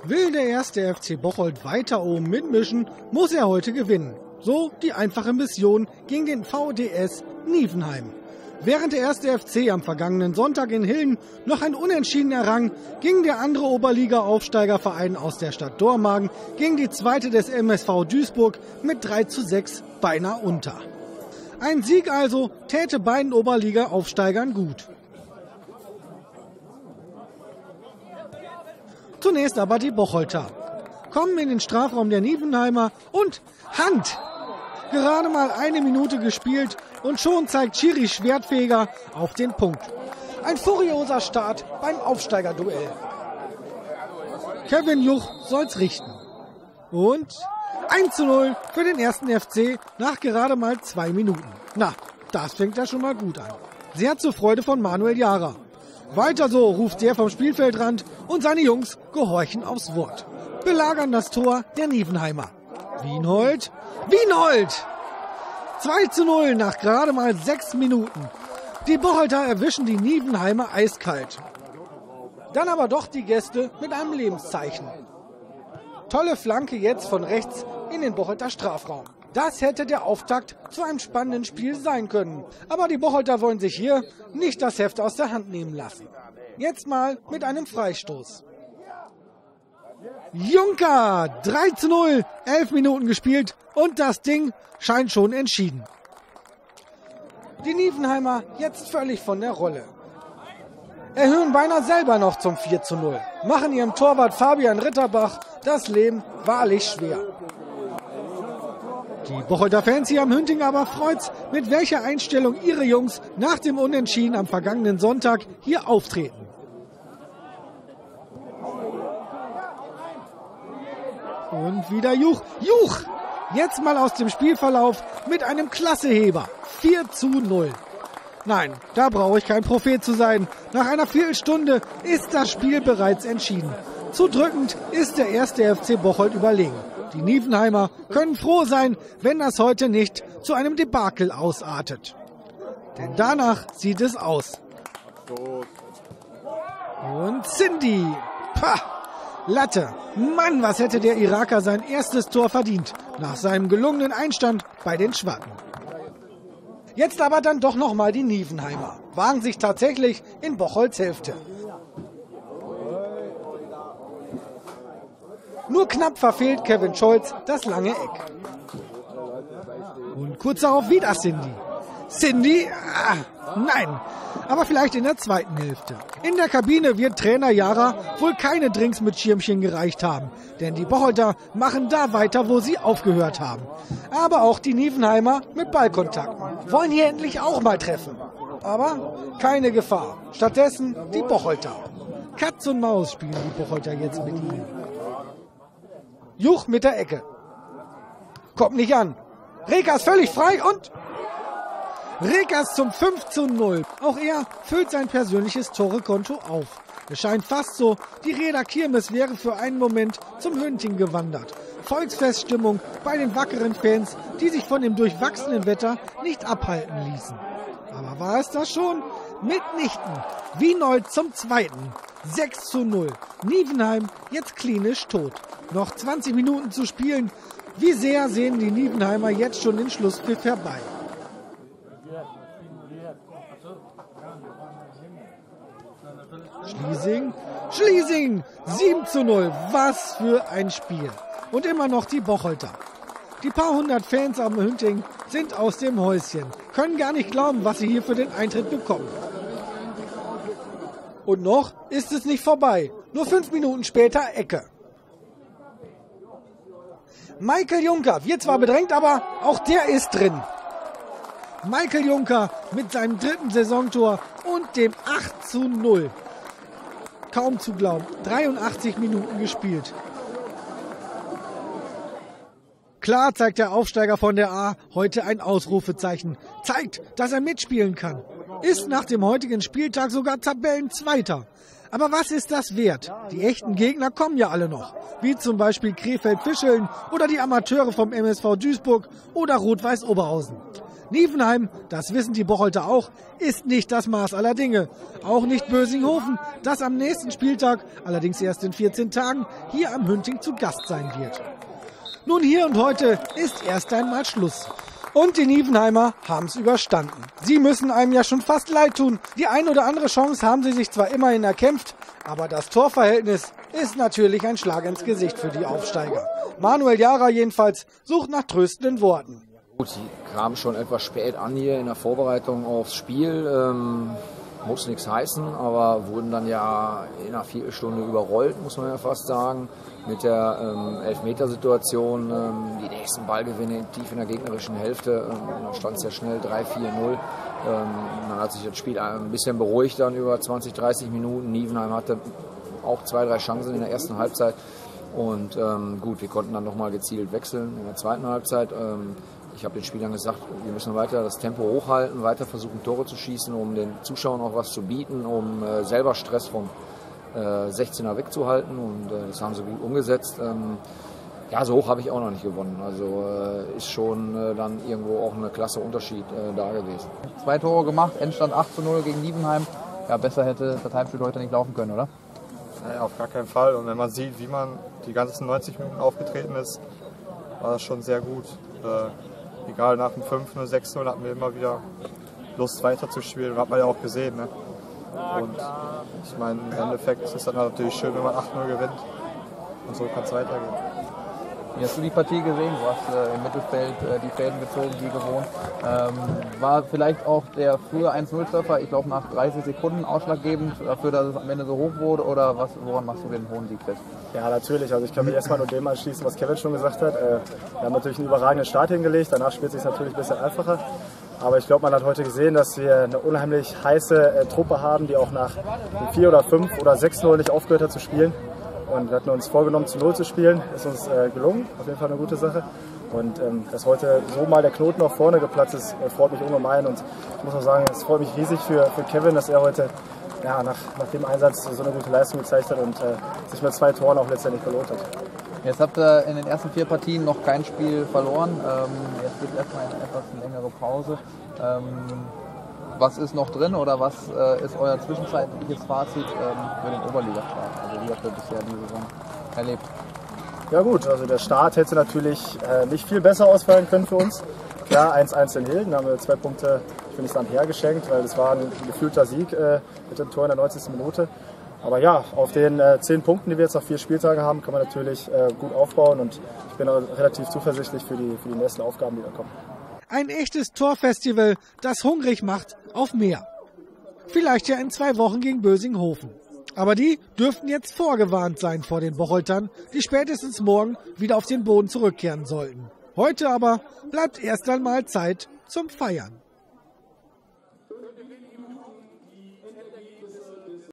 Will der erste FC Bocholt weiter oben mitmischen, muss er heute gewinnen. So die einfache Mission gegen den VDS Nievenheim. Während der erste FC am vergangenen Sonntag in Hilden noch ein Unentschieden errang, ging der andere Oberliga-Aufsteigerverein aus der Stadt Dormagen gegen die zweite des MSV Duisburg mit 3:6 beinahe unter. Ein Sieg also täte beiden Oberliga-Aufsteigern gut. Zunächst aber die Bocholter. Kommen in den Strafraum der Nievenheimer und Hand! Gerade mal 1 Minute gespielt und schon zeigt Schiri Schwertfeger auf den Punkt. Ein furioser Start beim Aufsteigerduell. Kevin Juch soll's richten. Und 1:0 für den ersten FC nach gerade mal 2 Minuten. Na, das fängt ja schon mal gut an. Sehr zur Freude von Manuel Jara. Weiter so, ruft er vom Spielfeldrand und seine Jungs gehorchen aufs Wort. Belagern das Tor der Nievenheimer. Wienhold! 2:0 nach gerade mal 6 Minuten. Die Bocholter erwischen die Nievenheimer eiskalt. Dann aber doch die Gäste mit einem Lebenszeichen. Tolle Flanke jetzt von rechts in den Bocholter Strafraum. Das hätte der Auftakt zu einem spannenden Spiel sein können. Aber die Bocholter wollen sich hier nicht das Heft aus der Hand nehmen lassen. Jetzt mal mit einem Freistoß. Juncker, 3:0, 11 Minuten gespielt und das Ding scheint schon entschieden. Die Nievenheimer jetzt völlig von der Rolle. Erhöhen beinahe selber noch zum 4:0. Machen ihrem Torwart Fabian Ritterbach das Leben wahrlich schwer. Die Bocholter Fans hier am Hünting aber freut's, mit welcher Einstellung ihre Jungs nach dem Unentschieden am vergangenen Sonntag hier auftreten. Und wieder Juch! Jetzt mal aus dem Spielverlauf mit einem Klasseheber. 4:0. Nein, da brauche ich kein Prophet zu sein. Nach einer Viertelstunde ist das Spiel bereits entschieden. Zu drückend ist der erste FC Bocholt überlegen. Die Nievenheimer können froh sein, wenn das heute nicht zu einem Debakel ausartet. Denn danach sieht es aus. Und Cindy. Pah, Latte. Mann, was hätte der Iraker sein erstes Tor verdient, nach seinem gelungenen Einstand bei den Schwatten. Jetzt aber dann doch nochmal die Nievenheimer. Wagen sich tatsächlich in Bocholts Hälfte. Nur knapp verfehlt Kevin Scholz das lange Eck. Und kurz darauf wieder Cindy. Nein, aber vielleicht in der zweiten Hälfte. In der Kabine wird Trainer Jara wohl keine Drinks mit Schirmchen gereicht haben. Denn die Bocholter machen da weiter, wo sie aufgehört haben. Aber auch die Nievenheimer mit Ballkontakten wollen hier endlich auch mal treffen. Aber keine Gefahr. Stattdessen die Bocholter. Katz und Maus spielen die Bocholter jetzt mit ihnen. Juch mit der Ecke. Kommt nicht an. Rekas völlig frei und Rekas zum 5:0. Auch er füllt sein persönliches Torekonto auf. Es scheint fast so, die Reda Kirmes wäre für einen Moment zum Hünting gewandert. Volksfeststimmung bei den wackeren Fans, die sich von dem durchwachsenen Wetter nicht abhalten ließen. Aber war es das schon? Mitnichten. Wienhold zum 2. 6:0. Nievenheim jetzt klinisch tot. Noch 20 Minuten zu spielen. Wie sehr sehen die Nievenheimer jetzt schon den Schlusspfiff herbei? Schlesing, 7:0. Was für ein Spiel. Und immer noch die Bocholter. Die paar hundert Fans am Hünting sind aus dem Häuschen. Können gar nicht glauben, was sie hier für den Eintritt bekommen. Und noch ist es nicht vorbei. Nur 5 Minuten später Ecke. Michael Juncker wird zwar bedrängt, aber auch der ist drin. Michael Juncker mit seinem 3. Saisontor und dem 8:0. Kaum zu glauben. 83 Minuten gespielt. Klar zeigt der Aufsteiger von der A heute ein Ausrufezeichen. Zeigt, dass er mitspielen kann. Ist nach dem heutigen Spieltag sogar Tabellenzweiter. Aber was ist das wert? Die echten Gegner kommen ja alle noch. Wie zum Beispiel Krefeld-Fischeln oder die Amateure vom MSV Duisburg oder Rot-Weiß Oberhausen. Nievenheim, das wissen die Bocholter auch, ist nicht das Maß aller Dinge. Auch nicht Bösinghofen, das am nächsten Spieltag, allerdings erst in 14 Tagen, hier am Hünting zu Gast sein wird. Nun, hier und heute ist erst einmal Schluss. Und die Nievenheimer haben es überstanden. Sie müssen einem ja schon fast leid tun. Die ein oder andere Chance haben sie sich zwar immerhin erkämpft, aber das Torverhältnis ist natürlich ein Schlag ins Gesicht für die Aufsteiger. Manuel Jara jedenfalls sucht nach tröstenden Worten. Gut, sie kamen schon etwas spät an hier in der Vorbereitung aufs Spiel. Muss nichts heißen, aber wurden dann ja in einer Viertelstunde überrollt, muss man ja fast sagen, mit der Elfmetersituation. Die nächsten Ballgewinne tief in der gegnerischen Hälfte. Da stand es ja schnell 3-4-0. Dann hat sich das Spiel ein bisschen beruhigt dann über 20, 30 Minuten. Nievenheim hatte auch 2, 3 Chancen in der ersten Halbzeit. Und gut, wir konnten dann nochmal gezielt wechseln in der zweiten Halbzeit. Ich habe den Spielern gesagt, wir müssen weiter das Tempo hochhalten, weiter versuchen Tore zu schießen, um den Zuschauern auch was zu bieten, um selber Stress vom 16er wegzuhalten, und das haben sie gut umgesetzt. Ja, so hoch habe ich auch noch nicht gewonnen, also ist schon dann irgendwo auch eine klasse Unterschied da gewesen. 2 Tore gemacht, Endstand 8:0 gegen Nievenheim. Ja, besser hätte das Heimspiel heute nicht laufen können, oder? Naja, auf gar keinen Fall, und wenn man sieht, wie man die ganzen 90 Minuten aufgetreten ist, war das schon sehr gut. Egal, nach dem 5-0, 6-0 hatten wir immer wieder Lust weiterzuspielen, hat man ja auch gesehen. Ne? Und ich meine, im Endeffekt ist es dann natürlich schön, wenn man 8-0 gewinnt, und so kann es weitergehen. Wie hast du die Partie gesehen? Du hast im Mittelfeld die Fäden gezogen, wie gewohnt. War vielleicht auch der frühe 1-0-Treffer, ich glaube nach 30 Sekunden ausschlaggebend dafür, dass es am Ende so hoch wurde, oder woran machst du den hohen Sieg fest? Ja, natürlich. Also ich kann mich erstmal nur dem anschließen, was Kevin schon gesagt hat. Wir haben natürlich einen überragenden Start hingelegt, danach spielt es sich natürlich ein bisschen einfacher. Aber ich glaube, man hat heute gesehen, dass wir eine unheimlich heiße Truppe haben, die auch nach 4 oder 5 oder 6-0 nicht aufgehört hat zu spielen. Und wir hatten uns vorgenommen, zu 0 zu spielen. Ist uns gelungen, auf jeden Fall eine gute Sache. Und dass heute so mal der Knoten nach vorne geplatzt ist, freut mich ungemein. Und ich muss auch sagen, es freut mich riesig für Kevin, dass er heute ja, nach dem Einsatz so eine gute Leistung gezeigt hat und sich mit 2 Toren auch letztendlich belohnt hat. Jetzt habt ihr in den ersten 4 Partien noch kein Spiel verloren. Jetzt gibt es erstmal eine etwas längere Pause. Was ist noch drin, oder was ist euer zwischenzeitliches Fazit für den Oberligastart? Also wie habt ihr bisher die Saison erlebt? Ja gut, also der Start hätte natürlich nicht viel besser ausfallen können für uns. Klar, 1-1 in Hilden, da haben wir 2 Punkte, ich finde es dann hergeschenkt, weil das war ein gefühlter Sieg mit dem Tor in der 90. Minute. Aber ja, auf den 10 Punkten, die wir jetzt nach 4 Spieltagen haben, kann man natürlich gut aufbauen, und ich bin relativ zuversichtlich für die nächsten Aufgaben, die da kommen. Ein echtes Torfestival, das hungrig macht auf mehr. Vielleicht ja in 2 Wochen gegen Bösinghofen. Aber die dürften jetzt vorgewarnt sein vor den Bocholtern, die spätestens morgen wieder auf den Boden zurückkehren sollten. Heute aber bleibt erst einmal Zeit zum Feiern.